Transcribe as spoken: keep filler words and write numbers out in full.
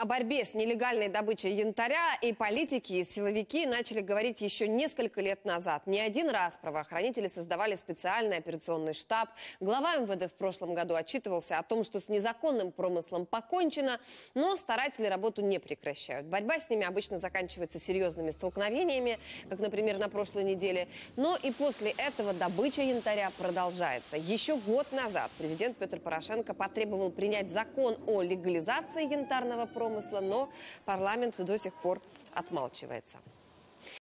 О борьбе с нелегальной добычей янтаря и политики, и силовики начали говорить еще несколько лет назад. Не один раз правоохранители создавали специальный операционный штаб. Глава эм вэ дэ в прошлом году отчитывался о том, что с незаконным промыслом покончено, но старатели работу не прекращают. Борьба с ними обычно заканчивается серьезными столкновениями, как, например, на прошлой неделе. Но и после этого добыча янтаря продолжается. Еще год назад президент Петр Порошенко потребовал принять закон о легализации янтарного промысла, но парламент до сих пор отмалчивается.